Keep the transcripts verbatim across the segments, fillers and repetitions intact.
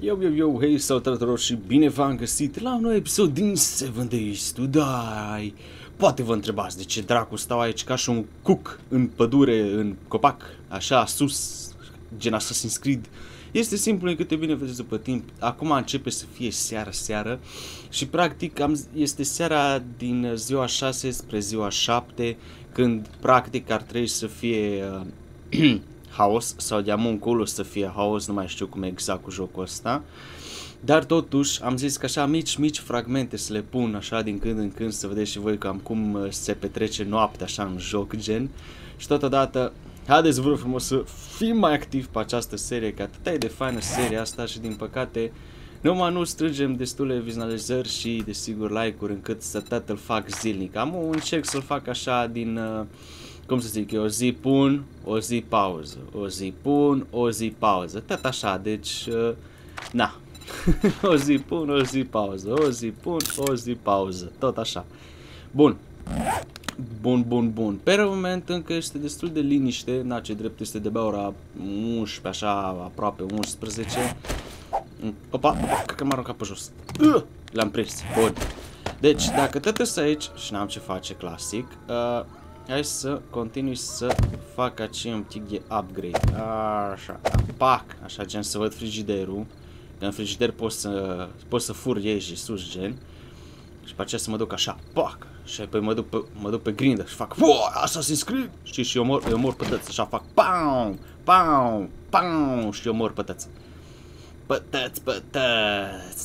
Yo, yo, yo, hei, salutare și bine v-am găsit la un nou episod din Seven Days to Die. Poate vă întrebați de ce dracu stau aici ca și un cuc în pădure, în copac, așa sus, gen Assassin's Creed. Este simplu, câte bine vedeți după timp, acum începe să fie seară-seară și practic am, este seara din ziua șase spre ziua șapte, când practic ar trebui să fie uh, haos sau de-am încolo să fie haos, nu mai știu cum e exact cu jocul ăsta. Dar totuși am zis că așa mici, mici fragmente să le pun așa din când în când să vedeți și voi cam cum se petrece noaptea așa în joc gen. Și totodată, haideți vă frumos să fim mai activi pe această serie, că atât e de faină seria asta și din păcate numai nu strângem destule vizualizări și desigur like-uri încât să tot îl fac zilnic. Am un încerc să-l fac așa din, uh, cum să zic eu, o zi pun, o zi pauză, o zi pun, o zi pauză, tot așa, deci, uh, na. O zi pun, o zi pauză, o zi pun, o zi pauză, tot așa. Bun. Bun, bun, bun. Pe moment încă este destul de liniște, na, ce drept este de-abia ora unsprezece, așa, aproape unsprezece. Opa, opa, că m-a aruncat pe jos. Uh, L-am prins. Bun. Deci, dacă tot sunt aici și n-am ce face, clasic, uh, hai să continui să fac aici un pic de upgrade. Așa, pac, așa, gen să văd frigiderul. Că în frigider pot să, pot să fur ieși sus, gen. Și pe aceea să mă duc așa, pac. Și apoi mă duc pe, mă duc pe grindă și fac, Assassin's Creed. Știi, și eu mor, eu mor pătăți, așa fac, pam, pam, pam. Și eu mor pătăți. Pătăți, pătăți,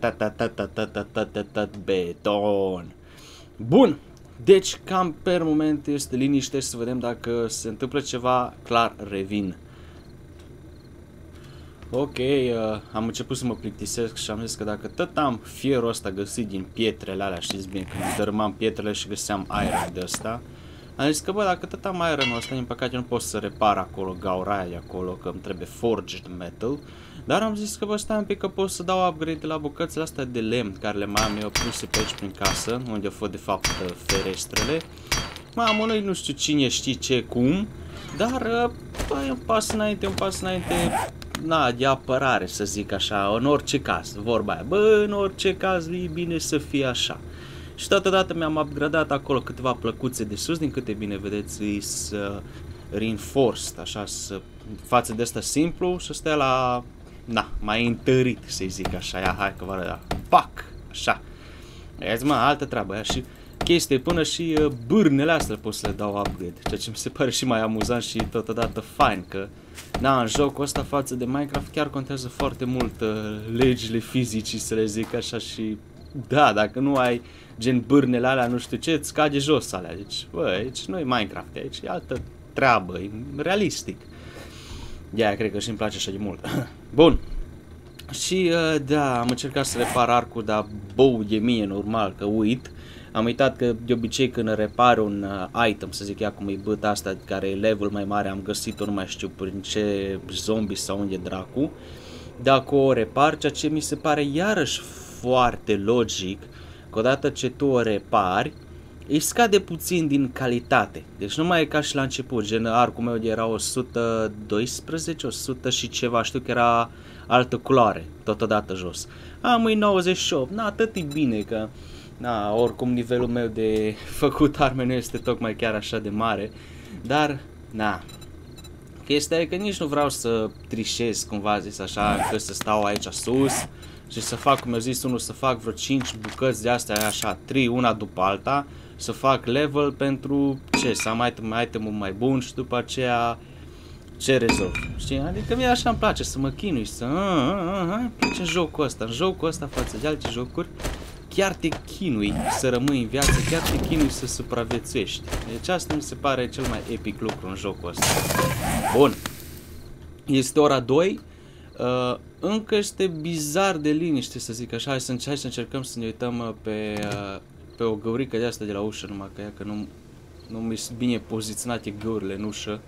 beton. Bun. Deci, cam per moment este liniște și să vedem dacă se întâmplă ceva, clar revin. Ok, uh, am început să mă plictisesc și am zis că dacă tot am fierul ăsta găsit din pietrele alea, știți bine, când dărâmam pietrele și găseam iron de ăsta, am zis că bă, dacă tot am ironul ăsta, din păcate nu pot să repar acolo gaura aia de acolo, că îmi trebuie forged metal, dar am zis că bă, stai un pic că pot să dau upgrade la bucățile astea de lemn care le mai am eu puse pe aici prin casă, unde au fost de fapt ferestrele. Mamă, noi nu știu cine știe ce, cum, dar bă, un pas înainte, un pas înainte. Na, de apărare, să zic așa, în orice caz, vorba aia, bă, în orice caz e bine să fie așa. Și totodată mi-am upgradat acolo câteva plăcuțe de sus, din câte bine vedeți, e să reinforced, așa, să, față de asta simplu, să stea la, na, mai întărit, să zic așa, ia, hai că vă arăt, pac, așa. Ia-ți mă, altă treabă, aia, și chestie, până și uh, bârnele astea pot să le dau upgrade, ceea ce mi se pare și mai amuzant și totodată fain, că na, în jocul ăsta față de Minecraft chiar contează foarte mult uh, legile fizicii, să le zic așa, și da, dacă nu ai gen bârnele alea, nu știu ce, îți cade jos alea, deci, bă, aici nu e Minecraft, aici e altă treabă, e realistic. De-aia cred că și îmi place așa de mult. Bun. Și uh, da, am încercat să repar arcul, dar bou de mie, normal, că uit. Am uitat că de obicei când repar un uh, item, să zic ea cum e băta asta care e level mai mare, am găsit-o, nu mai știu prin ce zombie sau unde dracu. Dacă o repar, ceea ce mi se pare iarăși foarte logic, că odată ce tu o repari, îi scade puțin din calitate. Deci nu mai e ca și la început, gen arcul meu era o sută doisprezece, o sută și ceva, știu că era altă culoare, totodată jos. Am e nouăzeci și opt, na, atât e bine că... Na, oricum nivelul meu de făcut arme nu este tocmai chiar așa de mare, dar, na, chestia e că nici nu vreau să trișez, cumva zis așa, că să stau aici sus și să fac, cum eu zis unul, să fac vreo cinci bucăți de astea așa, trei una după alta, să fac level pentru ce, să am item, item-ul mai bun și după aceea ce rezolv, știi? Adică mie așa îmi place să mă chinui, să, îmi place jocul ăsta, în jocul ăsta față de alte jocuri, chiar te chinui să rămâi în viață, chiar te chinui să supraviețuiești. Deci asta mi se pare cel mai epic lucru în jocul ăsta. Bun. Este ora doi. Uh, încă este bizar de liniște, să zic așa. Hai să, hai să încercăm să ne uităm pe, uh, pe o găurică de asta de la ușă, numai că ea că nu, nu mi sunt bine poziționate găurile în ușă.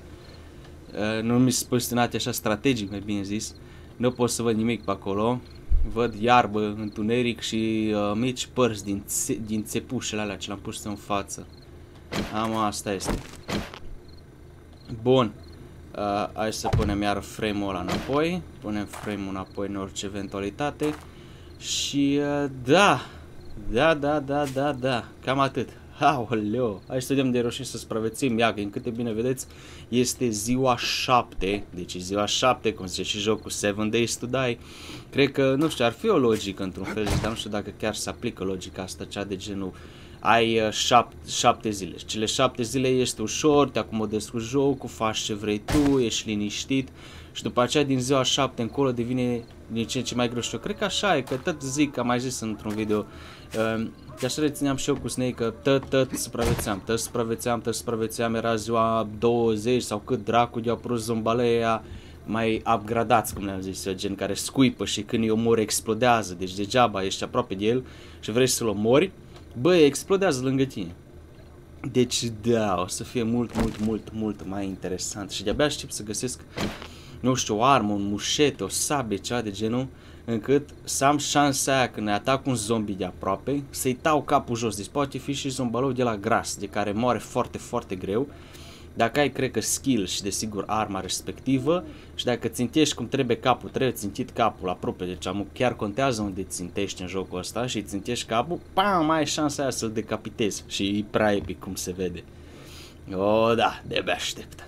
Uh, nu mi sunt poziționate așa strategic, mai bine zis. Nu pot să văd nimic pe acolo. Văd iarbă, întuneric și uh, mici părți din, din țepușele alea ce l-am pus în față. Am, asta este. Bun. Uh, hai să punem iar frame-ul ăla înapoi. Punem frame-ul înapoi în orice eventualitate. Și uh, da, da, da, da, da, da, cam atât. Aoleo, hai să vedem de reușim să supraviețuim. Ia, că în câte bine vedeți, este ziua șapte, deci ziua șapte, cum zice și jocul seven days to die. Cred că, nu știu, ar fi o logică într-un fel, dar nu știu dacă chiar se aplică logica asta, cea de genul ai uh, șapte, șapte zile. Cele șapte zile este ușor, te acomodezi cu jocul, faci ce vrei tu, ești liniștit și după aceea din ziua șapte încolo devine din ce în ce mai greu. Și eu cred că așa e, că tot zic, am mai zis într-un video, uh, că așa rețineam și eu cu Snake, că tot, tot supraviețeam, tot supraviețeam, tot supraviețeam, era ziua douăzeci sau cât dracu de-au apărut zombaleia mai upgradați, cum le-am zis eu, gen care scuipă și când îi omori explodează, deci degeaba ești aproape de el și vrei să-l omori, bă, explodează lângă tine. Deci da, o să fie mult, mult, mult, mult mai interesant și de-abia aștept să găsesc, nu știu, o armă, un mușete, o sabie, ceva de genul, încât să am șansa aia când ne atac un zombie de aproape, să-i tau capul jos. Deci poate fi și zombalou de la gras, de care moare foarte, foarte greu. Dacă ai, cred că, skill și, desigur, arma respectivă și dacă țintești cum trebuie capul, trebuie țintit capul aproape, deci am, chiar contează unde țintești în jocul ăsta și țintești capul, pam, mai ai șansa aia să-l decapitezi și e prea epic, cum se vede. O, da, de-abia aștept.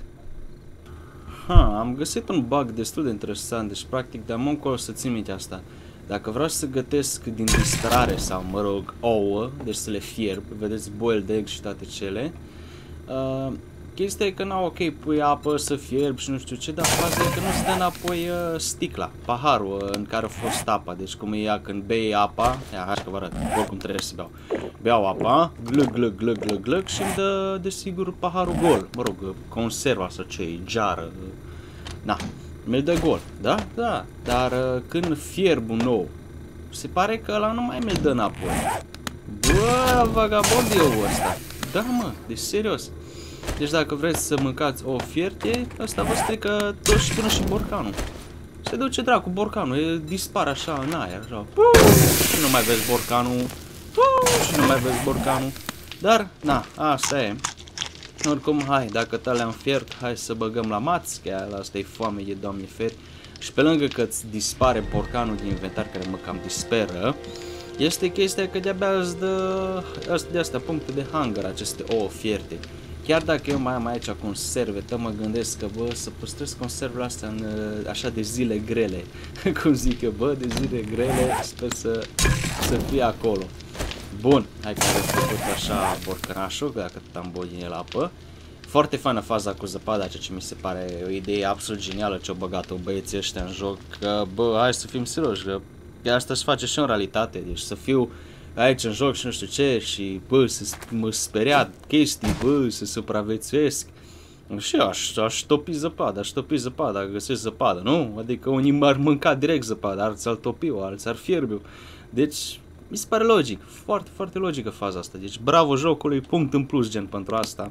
Ha, am găsit un bug destul de interesant, deci practic de-am încolo să țin minte asta. Dacă vreau să gătesc din disperare sau, mă rog, ouă, deci să le fierb, vedeți, boiled egg și toate cele, uh, chestia e că n-au ok, pui apă să fierb și nu știu ce, dar faza e că nu-ți dă înapoi uh, sticla, paharul uh, în care a fost apa, deci cum e ea când bei apa, ia, hai că vă arăt, oricum trebuie să beau. Beau apa, glăg, glăg, glăg, glăg, glăg și îmi dă, desigur, paharul gol, mă rog, conserva sau ce, jară, na, mi-l dă gol, da? Da, dar uh, când fierb un nou, se pare că ăla nu mai mi-l dă înapoi. Bă, vagabond e ouă ăsta, da mă, deci serios. Deci dacă vreți să mâncați o fierte, ăsta vă strică tot și până și borcanul. Se duce dracu borcanul, e, dispare așa în aer, așa. Puu, și nu mai vezi borcanul. Puu, și nu mai vezi borcanul. Dar, na, asta e. Oricum, hai, dacă te le-am fiert, hai să băgăm la mați, că la asta e foame, e doamne feri. Și pe lângă că îți dispare borcanul din inventar, care mă cam disperă, este chestia că de-abia îți dă de astea puncte de hunger, aceste ouă fierte. Chiar dacă eu mai am aici conserve, tot mă gândesc că, bă, să păstrez conservele astea în, așa de zile grele. Cum zic eu, bă, de zile grele, sper să, să fie acolo. Bun, hai că am făcut așa borcănașul, dacă tot am băut din el apă. Foarte faină faza cu zăpada, ceea ce mi se pare o idee absolut genială ce-au băgat-o băieții ăștia în joc. Că, bă, hai să fim serioși, că asta se face și în realitate, deci să fiu aici în joc și nu știu ce și, bă, să mă speria chestii, bă, să supraviețuiesc. Și eu aș, aș topi zăpada, aș topi zăpada, găsesc zăpadă, nu? Adică unii m-ar mânca direct zăpada, alții ar topi-o, alții ar fierbi-o. Deci, mi se pare logic, foarte, foarte logică faza asta. Deci, bravo jocului, punct în plus, gen, pentru asta.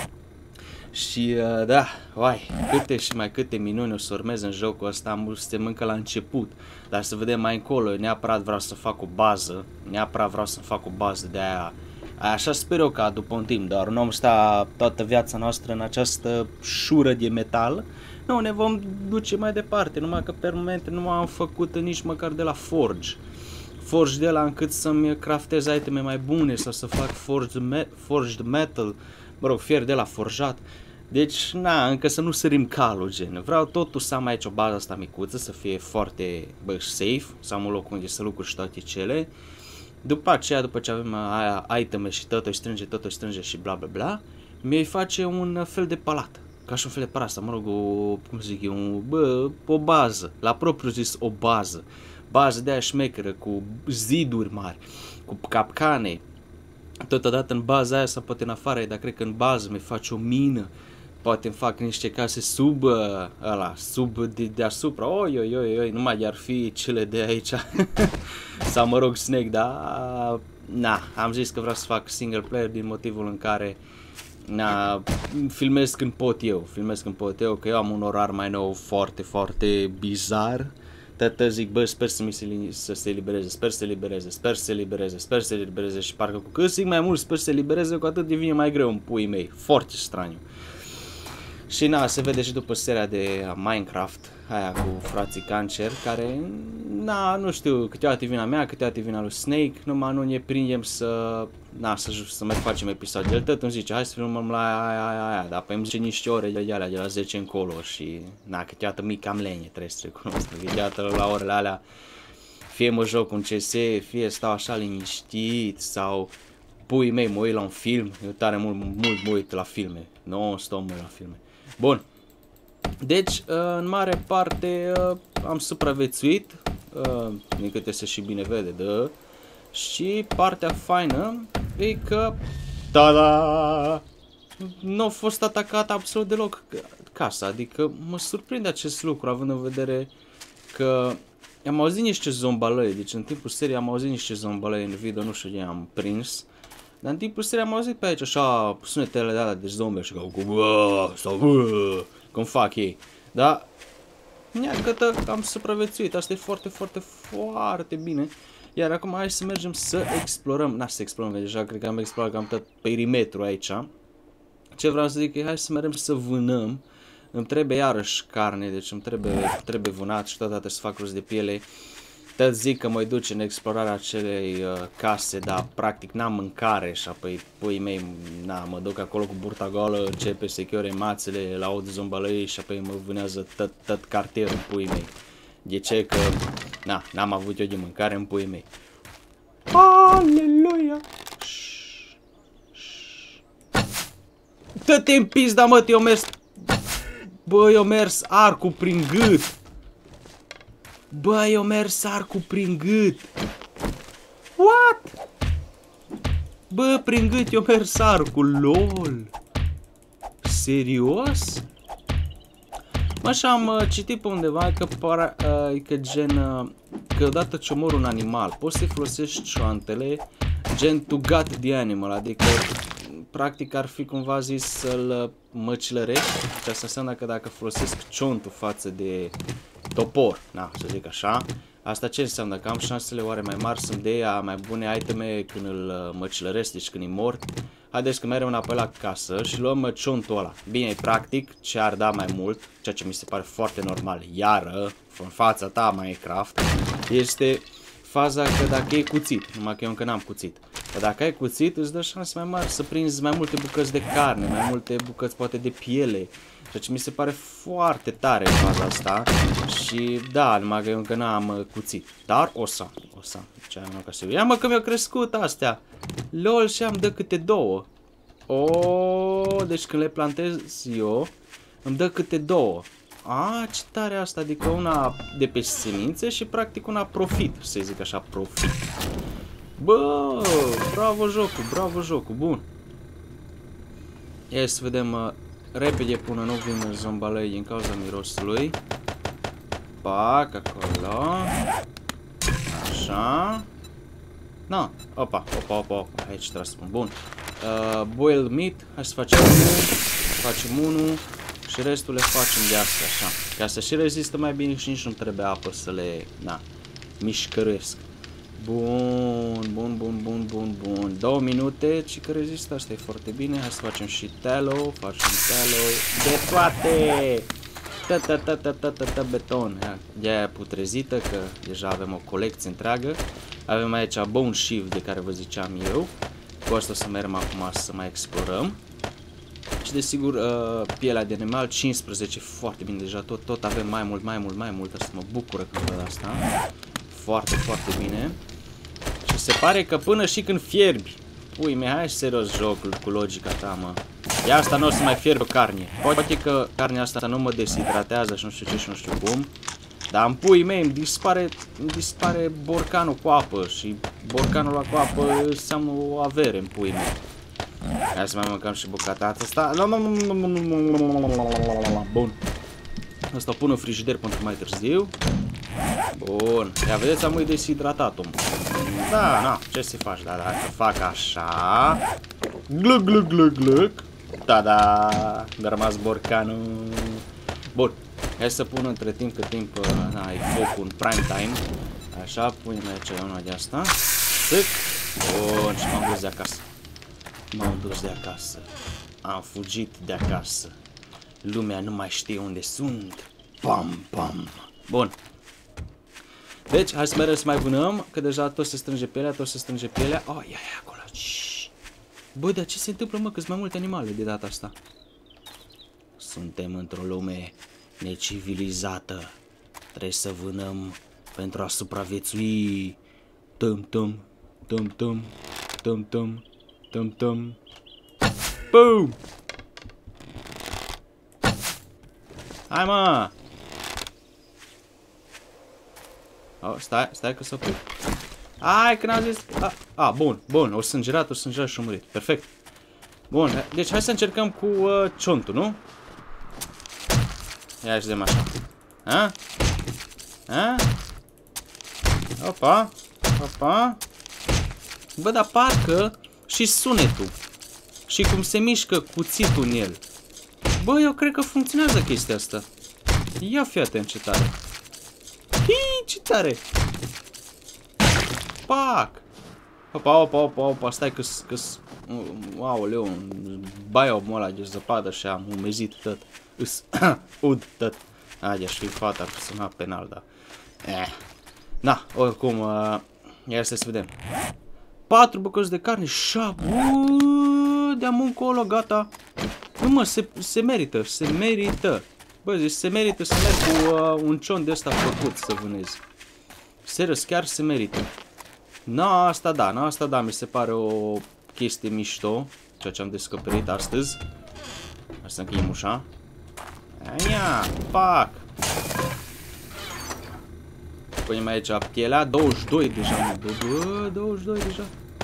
Și, uh, da, uai, câte și mai câte minuni o să urmez în jocul ăsta, am suntem încă la început. Dar să vedem mai încolo, neapărat vreau să fac o bază, neapărat vreau să fac o bază de aia. Așa sper eu ca după un timp, doar nu om sta toată viața noastră în această șură de metal. Nu, ne vom duce mai departe, numai că pe moment nu am făcut nici măcar de la Forge. Forge de la încât să-mi craftez iteme mai bune sau să fac forged, me forged metal, mă rog, fier de la forjat. Deci, na, încă să nu sărim calul, gen. Vreau totul să am aici o bază asta micuță, să fie foarte, bă, safe, să am un loc unde să lucruri și toate cele. După aceea, după ce avem aia, iteme și tot o strânge, tot o strânge și bla bla bla, mi-ai face un fel de palat. Ca și un fel de palat asta, mă rog, o, cum zic eu, un, bă, o bază, la propriu zis o bază. Bază de aia șmecheră, cu ziduri mari, cu capcane. Totodată în baza aia sau poate în afară, dar cred că în bază mi face o mină. Poate îmi fac niște case sub ăla, sub de, deasupra, oi, oi, oi, oi, numai ar fi cele de aici. Sau mă rog Snake, da, na, am zis că vreau să fac single player din motivul în care, na, filmez când pot eu, filmez când pot eu, că eu am un orar mai nou foarte, foarte bizar. Tătă zic, bă, sper să, mi se, să se elibereze, sper să se elibereze, sper să se elibereze, sper să se elibereze și parcă cu cât zic mai mult sper să se elibereze, cu atât devine mai greu în puii mei, foarte straniu. Și na, se vede și după seria de Minecraft, aia cu frații Cancer, care, na, nu știu, câteodată e vina mea, câteodată e vina lui Snake, numai nu ne prindem să, na, să, să mai facem episod. El tot îmi zice, hai să filmăm la aia, aia, aia, dar pe îmi zice niște ore de alea, de la zece încolo și, na, câteodată mi cam lenie, trebuie să recunosc, câteodată la orele alea, fie mă joc un C S, fie stau așa liniștit sau pui mei mă uit la un film, eu tare mult, mult mă uit la filme, nu stau mult la filme. Bun, deci în mare parte am supraviețuit, din câte se și bine vede, da? Și partea faină e că, tada, nu a fost atacat absolut deloc casa, adică mă surprinde acest lucru având în vedere că am auzit niște zombalăi, deci în timpul seriei am auzit niște zombalăi în video, nu știu ce am prins. Dar în timpul seriei am auzit pe aici așa sunetele de alea de zombi și ca bă, sau bă, cum fac ei. Dar neacătă am supraviețuit, asta e foarte, foarte, foarte bine. Iar acum hai să mergem să explorăm, n-aș să explorăm, că deja cred că am explorat cam tot perimetrul aici. Ce vreau să zic e hai să mergem să vânăm. Îmi trebuie iarăși carne, deci îmi trebuie, trebuie vânat și totodată să fac rost de piele. Tot zic că mă duce în explorarea acelei uh, case, dar practic n-am mâncare și apoi puii mei, na, mă duc acolo cu burta goală, începe să chiore mațele, la aud zombalăi și apoi mă vânează tot, tot cartierul puii mei. De ce? Că, na, n-am avut eu de mâncare în puii mei. Aleluia! Dă-te în pizda, mă, eu mers... Bă, eu mers arcul prin gât. Bă, eu mers arcul prin gât. What? Bă, prin gât eu mers arcul, lol. Serios? Mă, așa am uh, citit pe undeva că, para, uh, că gen, uh, că odată ce omori un animal, poți să folosești cioantele gen to gut the animal, adică practic ar fi cumva zis să-l măcelărești, și asta înseamnă că dacă folosesc ciontul față de topor, na, să zic așa, asta ce înseamnă? Că am șansele oare mai mari, sunt de ea mai bune iteme când îl măcelăresc, deci când e mort. Haideți că mergem înapoi la casă și luăm ciontul ăla. Bine, practic, ce ar da mai mult, ceea ce mi se pare foarte normal, iară, în fața ta Minecraft, este faza că dacă e cuțit, numai că eu încă n-am cuțit. Dar dacă ai cuțit, îți dă șanse mai mari să prinzi mai multe bucăți de carne, mai multe bucăți poate de piele. Ceea ce mi se pare foarte tare în faza asta. Și da, numai că eu încă n-am cuțit. Dar o să am, o să am. Ce am ca să... Ia mă că mi-au crescut astea. Lol, și am dă câte două. O, deci când le plantez eu, îmi dă câte două. A, ce tare asta, adică una de pe semințe și practic una profit, să zic așa, profit. Bă, bravo jocul, bravo jocul, bun. Ia să vedem uh, repede până nu vin zombalei din cauza mirosului. Pac, acolo. Așa. Na, opa, opa, opa, opa, aici trebuie să spun, bun. Uh, boiled meat, hai să facem unul, facem unul și restul le facem de astea, așa. Ca să și rezistă mai bine și nici nu trebuie apă să le, na, mișcăresc. Bun, bun, bun, bun, bun, bun. Două minute, ci că rezistă, asta e foarte bine. Hai să facem și tallow, facem tallow de toate. Ta-ta-ta-ta-ta-ta beton. De-aia putrezită, că deja avem o colecție întreagă. Avem aici bone sheave de care vă ziceam eu. Cu asta o să mergem acum să mai explorăm. Și desigur uh, pielea de animal cincisprezece, foarte bine, deja tot, tot avem mai mult, mai mult, mai mult. Asta mă bucură când văd asta. Foarte, foarte bine. Și se pare că până și când fierbi, pui mei, hai serios jocul cu logica ta, mă. Ia asta nu o să mai fierb carne. Poate că carnea asta nu mă deshidratează și nu știu ce și nu știu cum. Dar în pui mei îmi dispare, îmi dispare borcanul cu apă. Și borcanul ăla cu apă înseamnă o avere în pui mei. Hai să mai mâncăm și bucata asta. Bun. Asta o pun în frigider pentru mai târziu. Bun. Ia vedeți, am uit deshidratat-o. Da, na, ce să faci? Da, dacă fac așa. Gluc, gluc, gluc, gluc. Da-da, mi-a rămas borcanul. Bun. Hai să pun între timp, cât timp na, e focul în prime time. Așa, punem aici una de asta. Țic. Bun, și m-am dus de acasă. M-am dus de acasă. Am fugit de acasă. Lumea nu mai știe unde sunt. Pam, pam. Bun. Deci, hai să mergem să mai vânăm, că deja tot se strânge pielea, tot se strânge pielea. Oh, ia, ia, acolo. Bă, dar ce se întâmplă, mă, că sunt mai multe animale de data asta? Suntem într-o lume necivilizată. Trebuie să vânăm pentru a supraviețui. Tum, tum, tum, tum, tum, tum, tum, tum. Boom! Hai, mă! Oh, stai, stai că s-a oprit. Hai, că n-am zis... A, a, bun, bun, o sângerat, o sângerat și a murit. Perfect. Bun, deci hai să încercăm cu uh, ciontul, nu? Ia și de așa. Ha? Ha? Opa! Opa! Bă, dar parcă și sunetul. Și cum se mișcă cuțitul în el. Bă, eu cred că funcționează chestia asta. Ia fi atent ce tare. Hii, ce tare! Pac! Opa, opa, opa, opa, stai că-s, că-s... Aoleu, baiomul ăla de zăpadă și am umezit tot. Îs, ud tot. Haide, aș fi fata, ar suna penal, da. Eh. Na, oricum, uh, ia să vedem. Patru bucăți de carne, șap, de-am încolo, gata. Nu mă, se, se merită, se merită. Bă, zici, se merită să merg cu uh, un cion de ăsta făcut să vânez. Serios, chiar se merită. Na, asta da, na, asta da, mi se pare o chestie mișto, ceea ce am descoperit astăzi. Hai să încheiem ușa. Aia, pac! Punem aici pielea, douăzeci și doi deja, bă, douăzeci și doi deja.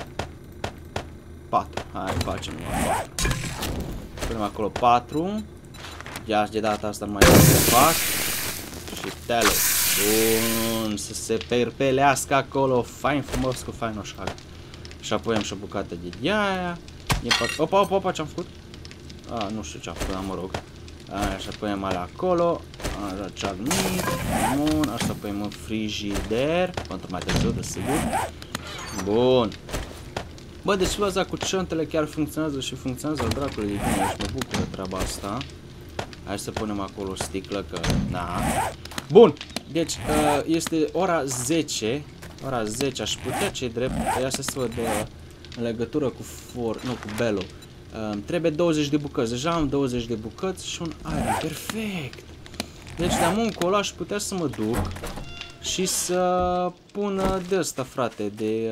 patru, hai, facem patru. Punem acolo patru. Ia de data asta nu mai trebuie să fac. Și tele. Bun, să se perpelească acolo, fain frumos cu fainoșag. Și apoi am și o bucată de diaia. Opa, opa, opa, ce-am făcut? A, nu știu ce-am făcut, dar mă rog. Așa, punem alea acolo. Așa, ceag mic. Bun, asta punem în frigider. Pentru mai târziu, desigur. Bun. Bă, deci loza cu ciontele chiar funcționează și funcționează al dracului de bine și mă bucură treaba asta. Hai să punem acolo o sticlă, că da. Bun, deci este ora zece. Ora zece, aș putea ce-i drept. Ia să se văd în legătură cu for, nu, cu Belo. Trebuie douăzeci de bucăți. Deja am douăzeci de bucăți și un aer. Perfect. Deci de-am încolo aș putea să mă duc și să pun de ăsta, frate, de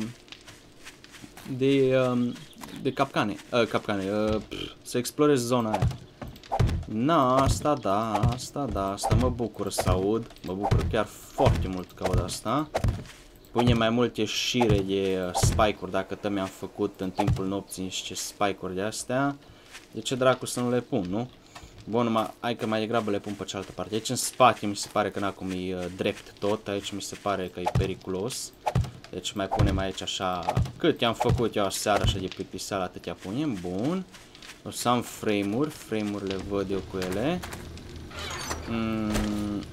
de, de capcane, capcane, să explorez zona aia. Na, asta da, asta da, asta mă bucur să aud, mă bucur chiar foarte mult că aud asta. Pune mai multe șire de spike-uri, dacă tot mi-am făcut în timpul nopții niște spike-uri de astea. De ce dracu să nu le pun, nu? Bun, numai, hai că mai degrabă le pun pe cealaltă parte. Aici în spate mi se pare că n-acum e drept tot, aici mi se pare că e periculos. Deci mai punem aici așa, cât i-am făcut eu aseară așa de plictiseală, atâtea punem, bun. O să am frame-uri, frame-urile văd eu cu ele. Mm.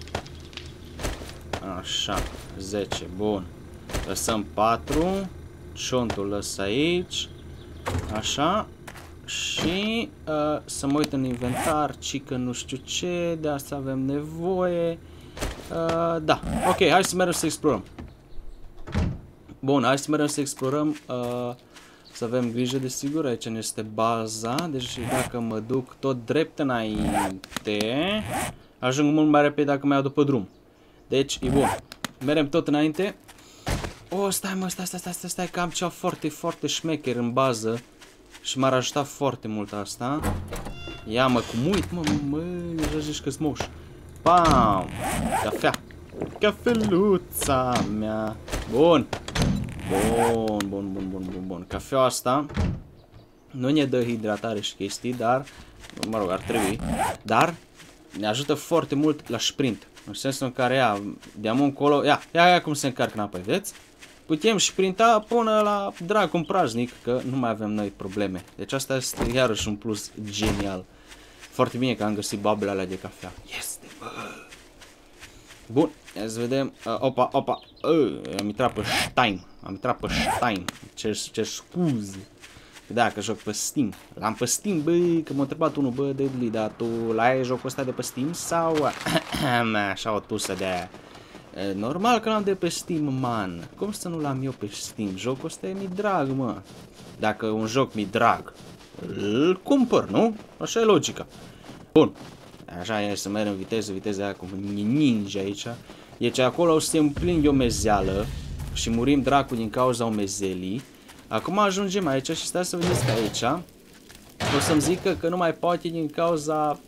Așa, zece, bun. Lăsăm patru, ciontul lăs aici, așa. Și uh, să mă uit în inventar, ci că nu știu ce, de asta avem nevoie. Uh, da, ok, hai să mergem să explorăm. Bun, hai să mergem să explorăm. Uh, Să avem grijă, desigur, aici ne este baza, deci dacă mă duc tot drept înainte, ajung mult mai repede dacă mai iau după drum. Deci, e bun. Mergem tot înainte. Oh, stai mă, stai, stai, stai, stai, stai, că am ceva foarte, foarte șmecher în bază și m-ar ajuta foarte mult asta. Ia mă, cum uit, mă, mă, deja zici că-s moș. Pam! Cafea! Cafeluța mea! Bun! Bun, bun, bun, bun, bun, bun. Cafeaua asta nu ne dă hidratare și chestii, dar, mă rog, ar trebui, dar ne ajută foarte mult la sprint. În sensul în care, ia, de-am încolo, ia, ia, ia cum se încarcă înapoi, vedeți? Putem sprinta până la dracu un praznic, că nu mai avem noi probleme. Deci asta este iarăși un plus genial. Foarte bine că am găsit babele alea de cafea. Este, bă! Bun, ia să vedem. Uh, opa, opa. Uh, am intrat pe Stein. Am intrat pe Stein. Ce, ce scuze. Da, că joc pe Steam. L-am pe Steam, bă, că m-a întrebat unul, bă, Deadly, dar tu l-ai jocul ăsta de pe Steam sau... Așa o tusă de aia. Normal că l-am de pe Steam, man. Cum să nu l-am eu pe Steam? Jocul ăsta e mi drag, mă. Dacă un joc mi drag, îl cumpăr, nu? Așa e logica. Bun. Așa e să merg în viteză, viteză aia cum ninja aici. Deci acolo o să se împlin eu mezeală și murim dracu din cauza omezelii. Acum ajungem aici și stai să vedeți că aici o să-mi zică că nu mai poate din cauza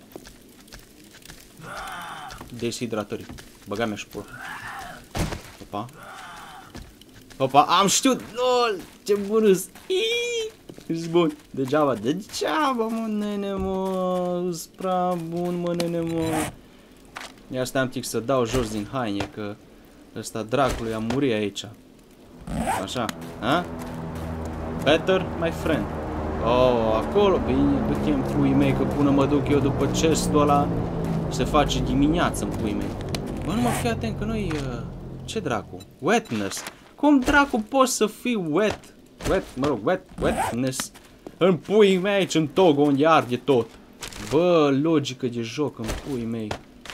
deshidratării. Băga-mi și pula. Opa. Opa, am știut. Lol, ce burâs. Ești bun. Degeaba, degeaba, mă, nene, mă. Ești prea bun, mă, nene, mă. Ia stai un pic să dau jos din haine, că ăsta dracului a murit aici. Așa, ha? Better, my friend. Oh, acolo, bine, du-te în puii mei, că până mă duc eu după chestul ăla, se face dimineață în puii mei. Bă, nu mă fii atent că nu-i... Uh, ce dracu? Wetness. Cum dracu poți să fii wet? Wet, mă rog, wet, wetness. În puii mei aici, în Togo, unde arde tot. Bă, logică de joc în puii mei.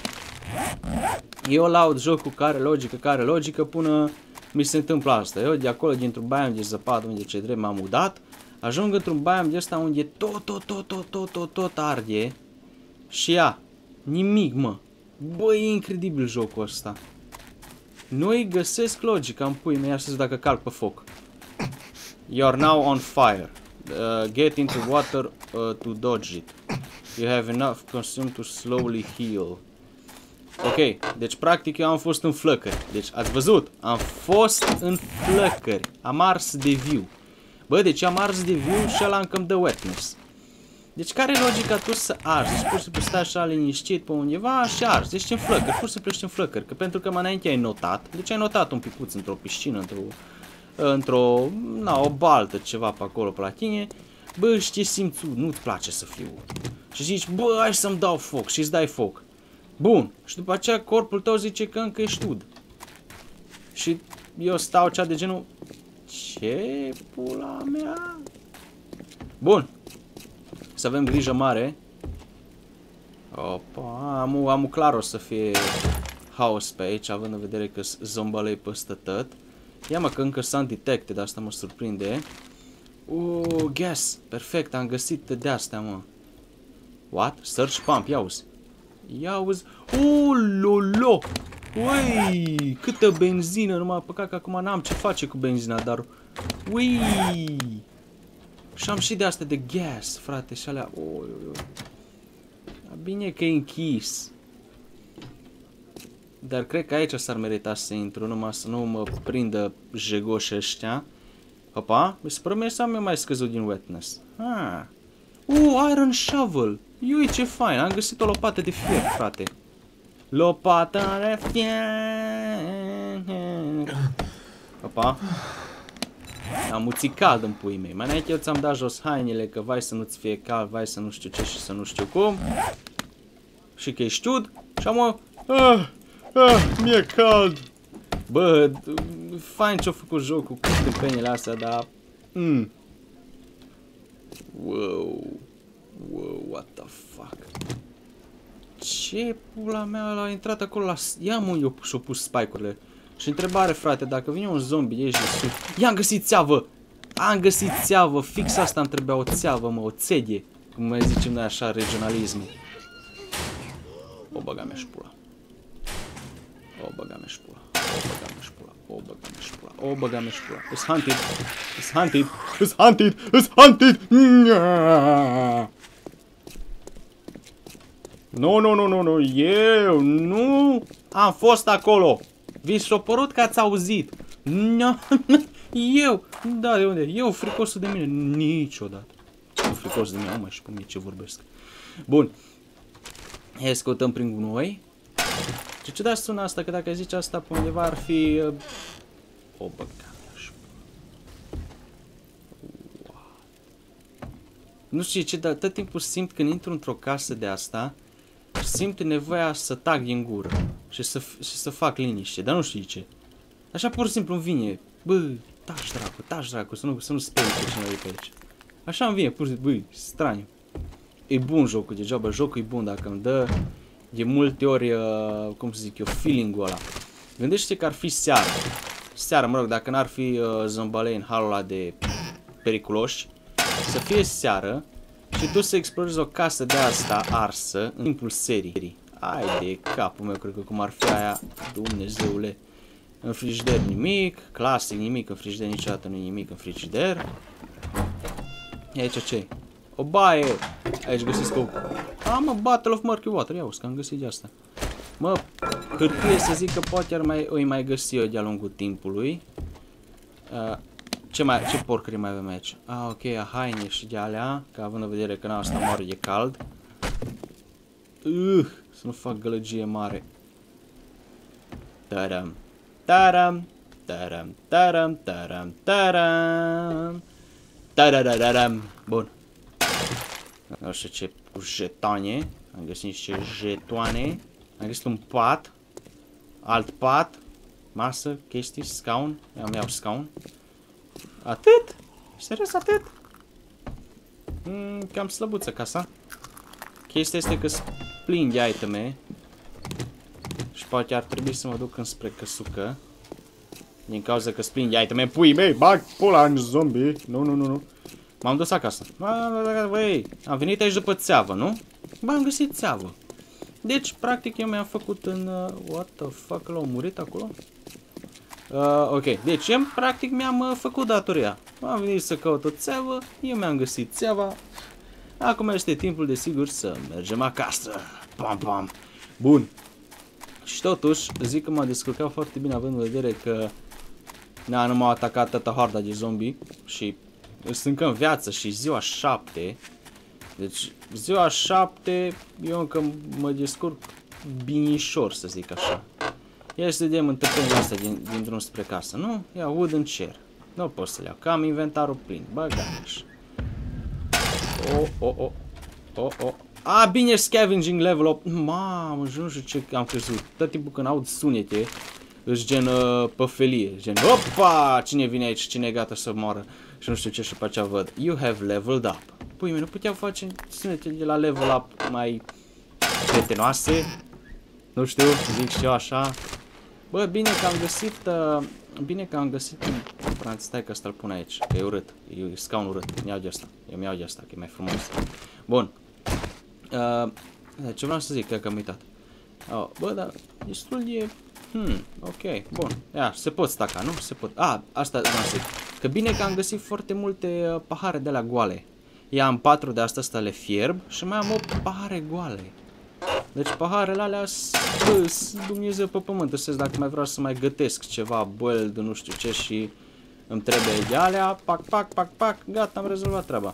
Eu laud jocul care logică, care logică, până mi se întâmplă asta. Eu de acolo, dintr-un baiam de zăpadă unde ce drept m-am mudat, ajung într-un baiam de ăsta unde tot, tot, tot, tot, tot, tot, tot arde. Și ia, nimic, mă. Bă, e incredibil jocul ăsta. Nu-i găsesc logica în pui mei, așa dacă calc pe foc. You are now on fire. Uh, get into water uh, to dodge it. You have enough consume to slowly heal. Ok, deci practic eu am fost în flăcări. Deci ați văzut? Am fost în flăcări. Am ars de viu. Bă, deci am ars de viu și ăla încă îmi dă wetness. Deci care e logica tu să arzi? Deci pur și simplu stai așa liniștit pe undeva și arzi. Deci în flăcări, pur și simplu ești în flăcări. Că pentru că mai înainte ai notat. Deci ai notat un picuț într-o piscină, într-o... Într-o... Na, o baltă, ceva pe acolo, pe la tine. Bă, știi, simți, nu-ți place să fiu. Și zici, bă, hai să-mi dau foc și îți dai foc. Bun. Și după aceea corpul tău zice că încă ești ud. Și eu stau cea de genul... Ce pula mea? Bun. Să avem grijă mare. Opa, am, am clar o să fie haos pe aici, având în vedere că zombalei păstă tot. Ia mă că încă s-am detected, asta mă surprinde. Uuu, gas, perfect, am găsit de astea, mă. What? Search pump, ia-uzi. Ia-uzi. Uuu, lolo. Ui, câtă benzină, numai păcat că acum n-am ce face cu benzina, dar... Ui. Și am și de astea de gas, frate, și alea... Ui, ui, ui. Bine că e închis. Dar cred că aici s-ar merita să intru, numai să nu mă prindă jegoși ăștia. Opa, mi se pare să am eu mai scăzut din wetness. Ah. Uh, iron shovel. Iui, ce fain, am găsit o lopată de fier, frate. Lopata de fier. Opa. Am muțit cald în puii mei. Mai înainte eu ți-am dat jos hainele, că vai să nu-ți fie cald, vai să nu știu ce și să nu știu cum. Și că ești ud. Și am... Ah, ah, mi-e cald. Bă, fain ce-a făcut jocul cu tâmpenile astea, dar... Mm. Wow. Wow, what the fuck. Ce pula mea, l-a intrat acolo la... Ia mă, eu și-o pus spike-urile. Și întrebare, frate, dacă vine un zombie, ești de sus... Ia, am găsit țeavă! Am găsit țeavă, fix asta îmi trebuia, o țeavă, mă, o țedie. Cum mai zicem noi așa, regionalism. O băga mea și pula. O băga mea și pula. O băga mea și pula. O băga mea și pula. O băga mea și pula. It's hunted. It's hunted. It's hunted. It's hunted. Nu, nu, nu, nu, nu. Eu nu am fost acolo. Vi s-a părut că ați auzit. Eu. Da, de unde? Eu, fricosul de mine. Niciodată. Nu fricos de mine. Nu mai știu cum e ce vorbesc. Bun. Hai să căutăm prin gunoi. Ce ciudat sună asta, că dacă zici asta pe undeva ar fi... Uh... O băgare așa. Wow. Nu știu ce, dar tot timpul simt când intru într-o casă de asta, simt nevoia să tag din gură și să, și să fac liniște, dar nu știu ce. Așa pur și simplu îmi vine, bă, taci dracu, taci dracu, să nu, să nu sperii pe cineva de pe aici. Așa îmi vine, pur și simplu, băi, straniu. E bun jocul, degeaba, jocul e bun dacă îmi dă de multe ori, uh, cum să zic eu, feeling-ul ăla. Gândește că ar fi seara. Seara, mă rog, dacă n-ar fi uh, zombalei în halul ăla de periculoși, să fie seară și tu să explorezi o casă de asta arsă în timpul serii. Ai de capul meu, cred că cum ar fi aia, Dumnezeule. În frigider nimic, clasic nimic, în frigider niciodată nu e nimic în frigider. E aici ce? O baie! Aici găsesc o... A, mă, Battle of Murky Water, ia uzi că am găsit de asta. Mă, hârtie să zic că poate ar mai, o mai găsi eu de-a lungul timpului. Uh, ce mai, ce porcări mai avem aici? Ah, ok, a haine și de alea, că având în vedere că n-am asta moare de cald. Uh, să nu fac gălăgie mare. Taram, taram, taram, taram, taram, taram. Tararararam. Bun. Nu știu ce cu jetone. Am găsit niște jetoane. Am găsit un pat. Alt pat. Masă, chestii, scaun. Eu iau scaun. Atât? Serios atât? Mm, cam slăbuță casa. Chestia este că plin de iteme. Și poate ar trebui să mă duc înspre căsucă. Din cauza că plin de iteme. Pui mei, bag pula în zombie. Nu, nu, nu, nu. M-am dus acasă. Băi, am venit aici după țeavă, nu? Bă, am găsit țeavă. Deci, practic, eu mi-am făcut în... Uh, what the fuck, l-au murit acolo? Uh, ok, deci, eu, practic, mi-am uh, făcut datoria. Am venit să caut o țeavă, eu mi-am găsit țeava. Acum este timpul, desigur, să mergem acasă. Pam, pam. Bun. Și totuși, zic că m-a descurcat foarte bine, având în vedere că... Na, nu m-au atacat toată horda de zombie și... Sunt încă în viață și ziua șapte. Deci ziua șapte eu încă mă descurc binișor, să zic așa. Ia să vedem întâmplările astea din, din drum spre casă, nu? Ia wooden chair. Nu pot să le iau, că am inventarul plin. Băgaș. O, o, o. O, o. A, bine, scavenging level opt. Mamă, nu știu ce am crezut. Tot timpul când aud sunete, îți gen uh, păfelie. Gen, opa, cine vine aici, cine e gata să moară. Și nu știu ce și pe aceea văd. You have leveled up. Păi, nu puteau face sunete de la level up mai prietenoase? Nu știu, zic și eu așa. Bă, bine că am găsit... Uh, bine că am găsit un... Stai că ăsta-l pun aici, că e urât. E scaun urât. Mi-au de asta. Eu mi-au de asta, că e mai frumos. Bun. Uh, ce vreau să zic, că am uitat. Oh, bă, dar destul de... Hmm, ok, bun. Ia, se pot staca, nu? Se pot. Ah, asta vreau să zic. Că bine că am găsit foarte multe uh, pahare de la goale. Ia am patru de astea, astea le fierb și mai am opt pahare goale. Deci paharele alea sunt Dumnezeu pe pământ. Însă dacă mai vreau să mai gătesc ceva boiled, nu știu ce și îmi trebuie de alea, pac, pac, pac, pac, gata, am rezolvat treaba.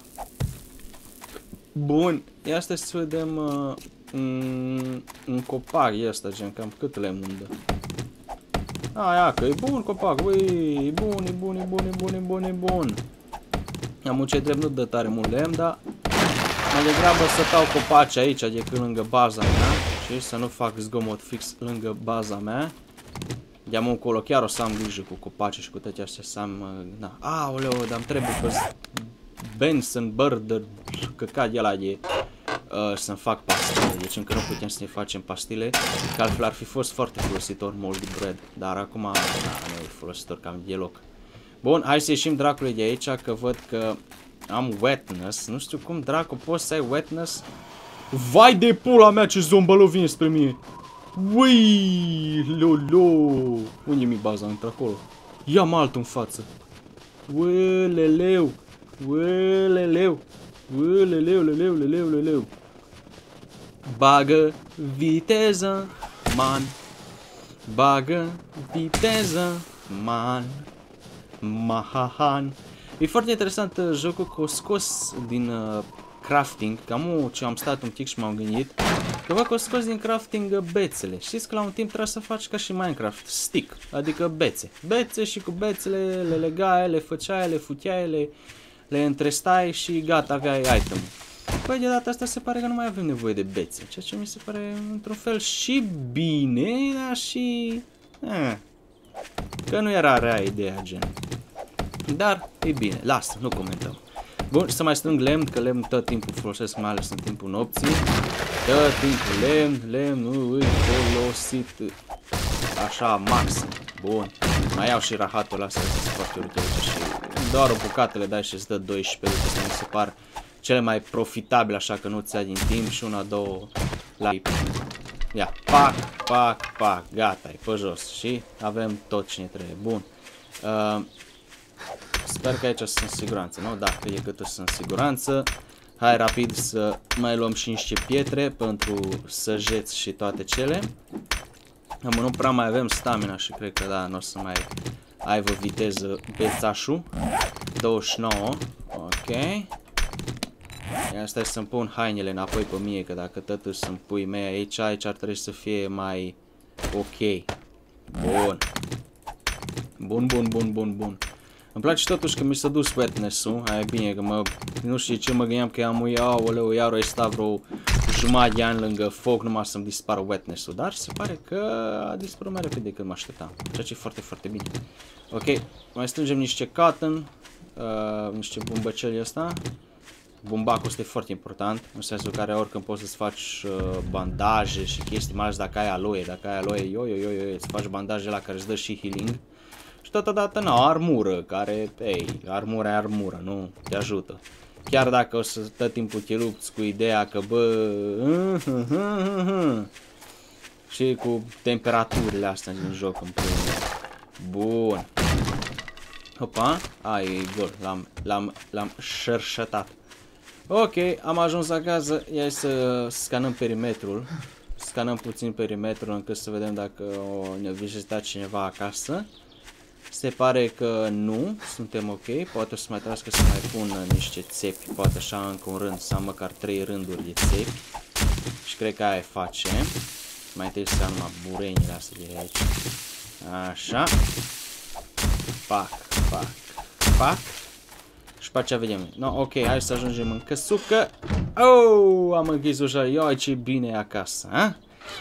Bun, ia asta să vedem uh, un, un copac ăsta, gen, cam cât lemn îmi dă. A, ia, că e bun copac, ui, e bun, e bun, e bun, e bun, e bun, e bun. Am un ce drept, nu dă tare mult lemn, dar mai degrabă să tau copaci aici, decât lângă baza mea și să nu fac zgomot fix lângă baza mea. De-am încolo, chiar o să am grijă cu copaci și cu toate astea să am, na, aoleu, dar îmi trebuie pe Benson Burger, căcat de ăla de uh, să-mi fac pastile, deci încă nu putem să ne facem pastile, că altfel ar fi fost foarte folositor moldy bread, dar acum, na, nu e folositor cam deloc. Bun, hai să ieșim dracului de aici, că văd că am wetness, nu știu cum dracu poți să ai wetness. Vai de pula mea ce zombălou vine spre mine. Ui, lolo. Unde mi baza? Între acolo. Ia-mă altul în față. Ueleleu. Ueleleu. Ueleleu, leleu, leleu, leleu. Bagă viteză, man. Bagă viteză, man. Mahahan. E foarte interesant uh, jocul că o scos din uh, crafting, cam ce am stat un pic și m-am gândit, că văd că o scos din crafting uh, bețele. Știți că la un timp trebuie să faci ca și Minecraft, stick, adică bețe. Bețe și cu bețele le legai, le făceai, le futeai, le, le întrestai și gata, aveai item. Păi de data asta se pare că nu mai avem nevoie de bețe, ceea ce mi se pare într-un fel și bine, dar și... Eh, că nu era rea ideea, gen. Dar, e bine, lasă, nu comentăm. Bun, și să mai strâng lemn, că lemn tot timpul folosesc, mai ales în timpul nopții. Tot timpul lemn, lemn, nu îi folosit așa maxim. Bun. Mai iau și rahatul ăla, astea sunt foarte urâte și doar o bucată le dai și îți dă doisprezece, astea mi se par cele mai profitabile, așa că nu-ți ia din timp și una, două, la... Ia, pac, pac, pac, gata, e pe jos și avem tot ce ne trebuie. Bun. Uh, sper că aici sunt în siguranță, nu? Dacă e cât sunt în siguranță. Hai rapid să mai luăm și niște pietre pentru săgeți și toate cele. Nu prea mai avem stamina și cred că da, nu o să mai aibă viteză bețașul. douăzeci și nouă. Ok. Ia stai să-mi pun hainele înapoi pe mie, că dacă totuși să-mi pui mei aici, aici ar trebui să fie mai ok. Bun. Bun, bun, bun, bun, bun. Îmi place totuși că mi s-a dus wetness-ul. Aia e bine, că mă, nu știu ce mă gândeam că i-am ui, aoleu, iar o sta vreo jumătate de ani lângă foc numai să-mi dispară wetness-ul. Dar se pare că a dispărut mai repede decât mă așteptam. Ceea ce e foarte, foarte bine. Ok, mai strângem niște cotton, uh, niște bumbăceli ăsta. Bumbacul ăsta e foarte important, în sensul care oricând poți să-ți faci uh, bandaje și chestii, mai ales dacă ai aloe, dacă ai aloe, yo, yo, yo, yo, îți faci bandaje la care îți dă și healing. Și totodată, na, armură, care, ei, armura e armură, nu te ajută. Chiar dacă o să tot timpul te lupți cu ideea că, bă, uh, uh, uh, uh, și cu temperaturile astea din joc în primul. Bun. Hopa, ai, e gol, l-am, l-am șerșătat. Ok, am ajuns acasă, ia să scanăm perimetrul. Scanăm puțin perimetrul încât să vedem dacă o ne vizita cineva acasă. Se pare că nu, suntem ok, poate o să mai trebuiască să mai pun niște țepi, poate așa încă un rând, să am măcar trei rânduri de țepi. Și cred că aia face. Mai întâi să am burenile astea de aici. Așa. Pac, pac, pac. Și pe aceea vedem. No, ok, hai să ajungem în căsucă. Oh, am închis ușa. Ioi, ce bine e acasă, ha?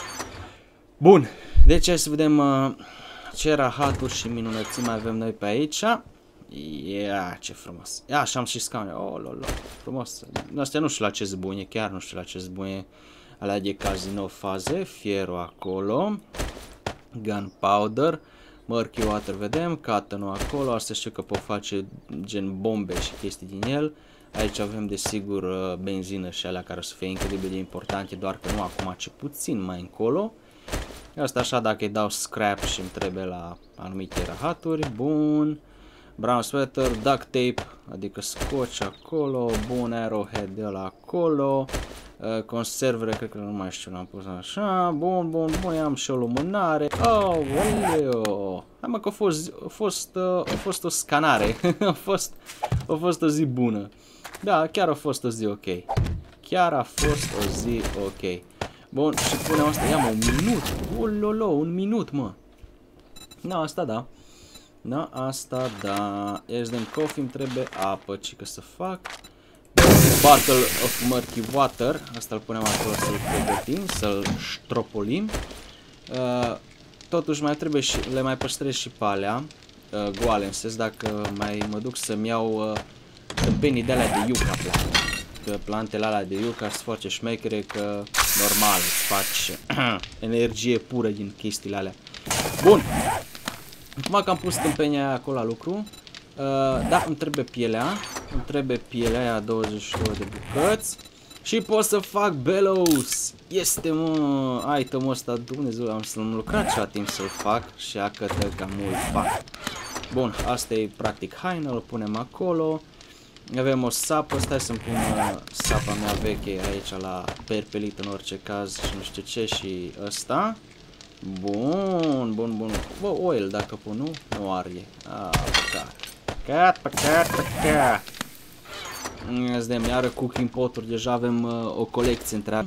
Bun, deci hai să vedem uh, ce rahaturi și minunății mai avem noi pe aici. Ia, ce frumos. Ia, și am și scaune. Oh, lolo, frumos. Astea nu știu la ce zbuie, chiar nu știu la ce zbuie. Alea de casino faze, fierul acolo. Gunpowder. Murky water vedem, cotton-ul acolo, asta știu că pot face gen bombe și chestii din el. Aici avem desigur benzină și alea care o să fie incredibil de importante, doar că nu acum, ci puțin mai încolo. Asta așa dacă îi dau scrap și îmi trebuie la anumite rahaturi. Bun. Brown sweater, duct tape, adică scotch acolo, bun, arrowhead de ăla acolo. Uh, conservele, cred că nu mai știu, l-am pus așa, bun, bun, bun, am și o lumânare. Oh, oleo! Hai mă că a fost, a fost, uh, a fost o scanare, a, fost, a fost o zi bună. Da, chiar a fost o zi ok. Chiar a fost o zi ok. Bun, și punem asta, ia mă, un minut, ololo, un minut, mă. Da, asta da. Da, asta da. Ia să dăm coffee, îmi trebuie apă, ce că să fac. Bottle of murky water, asta îl punem acolo să-l pregătim, să-l ștropolim. Uh, totuși mai trebuie și, le mai păstrez și pe alea, uh, goale, în sens dacă mai mă duc să-mi iau uh, tâmpenii de alea de yucca plante. Că plantele alea de yucca sunt foarte șmechere, că normal îți faci energie pură din chestiile alea. Bun! Acum că am pus tâmpenia aia acolo la lucru, uh, da, îmi trebuie pielea. Îmi trebuie pielea aia douăzeci și două de bucăți. Și pot să fac bellows. Este, mă, itemul ăsta, Dumnezeu, am să-l lucrat ceva timp să-l fac și a cătă cam mult fac. Bun, asta e practic haină, îl punem acolo. Avem o sapă, stai să-mi pun uh, sapa mea veche aici la perpelit în orice caz și nu știu ce și ăsta. Bun, bun, bun. Bă, oil dacă pun, nu? Nu are. Ah, păcat. Păcat, păcat, păcat. Îți dăm iară cooking pot-uri, deja avem uh, o colecție întreagă.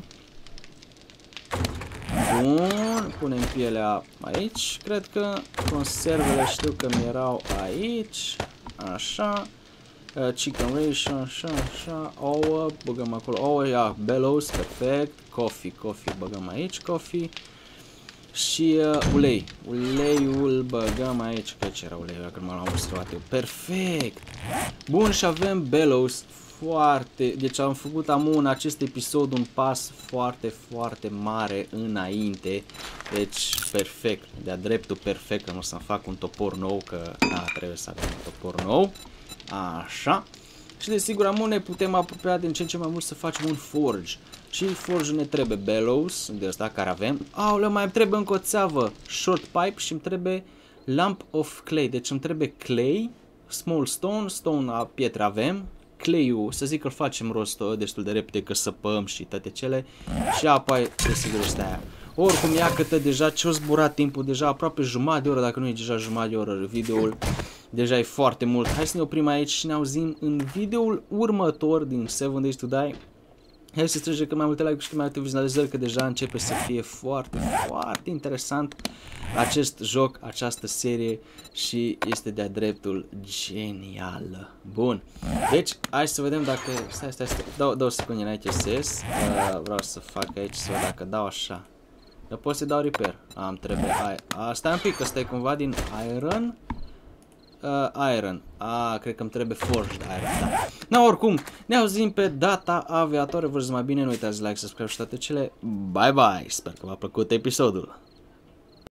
Bun, punem pielea aici, cred că conservele știu că mi erau aici, așa. Uh, chicken ration, așa, așa, ouă, băgăm acolo, ouă, ia, bellows, perfect, coffee, coffee, băgăm aici, coffee. Și uh, ulei, uleiul băgăm aici, că ce era uleiul, dacă nu m-am observat eu, perfect. Bun, și avem bellows, foarte... Deci am făcut am în acest episod un pas foarte, foarte mare înainte. Deci perfect, de-a dreptul perfect, că nu o să-mi fac un topor nou, că da, trebuie să avem un topor nou. Așa. Și desigur am ne putem apropia din ce în ce mai mult să facem un forge. Și forge ne trebuie bellows, de ăsta care avem. Aoleu, mai îmi trebuie încă o țeavă, short pipe și îmi trebuie lamp of clay. Deci îmi trebuie clay, small stone, stone a pietre avem. Clay-ul, să zic că îl facem rost destul de repede, că săpăm și toate cele. Și apoi, desigur, este aia. Oricum, ia câtă deja ce-o zburat timpul, deja aproape jumătate de oră, dacă nu e deja jumătate de oră videoul. Deja e foarte mult. Hai să ne oprim aici și ne auzim în videoul următor din seven days to die. Hai să strângem cât mai multe like-uri și cât mai multe vizualizări, că deja începe să fie foarte, foarte interesant acest joc, această serie și este de-a dreptul genială. Bun, deci hai să vedem dacă... Stai, stai, stai, dau, dau o secundă înainte să ies. Uh, vreau să fac aici, să văd dacă dau așa. Eu pot să dau repair. Am trebuie... Uh, stai un pic, ăsta e cumva din iron. Uh, iron. Ah, cred că îmi trebuie forged iron, da. Na, oricum, ne auzim pe data a viitoare. Vă mai bine, nu uitați like, subscribe și toate cele. Bye bye! Sper că v-a plăcut episodul.